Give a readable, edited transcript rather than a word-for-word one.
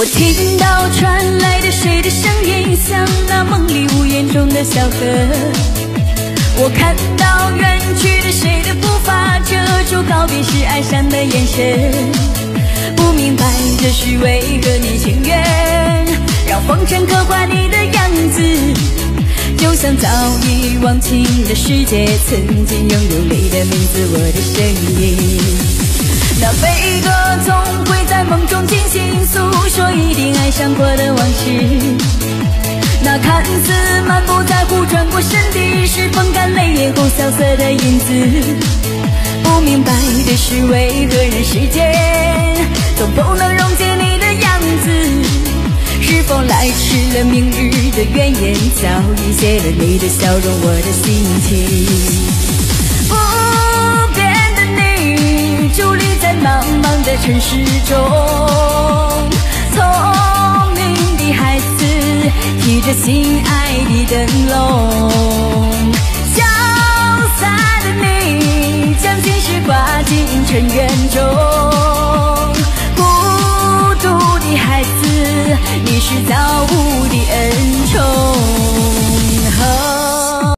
我听到传来的谁的声音，像那梦里屋檐中的小河。我看到远去的谁的步伐，遮住告别时哀伤的眼神。不明白这是为何你情愿让风尘刻画你的样子，就像早已忘情的世界曾经拥有你的名字，我的声音。那悲歌总会在梦中惊醒，诉说一定爱上过的往事。那看似满不在乎转过身的，是风干泪眼后萧瑟的影子。不明白的是为何人世间总不能溶解你的样子，是否来迟了明日的愿言，早已写了你的笑容，我的心情。不变的你伫立在茫茫的城市中，聪明的孩子提着心爱的灯笼，潇洒的你将心事挂进尘缘中，孤独的孩子你是造物的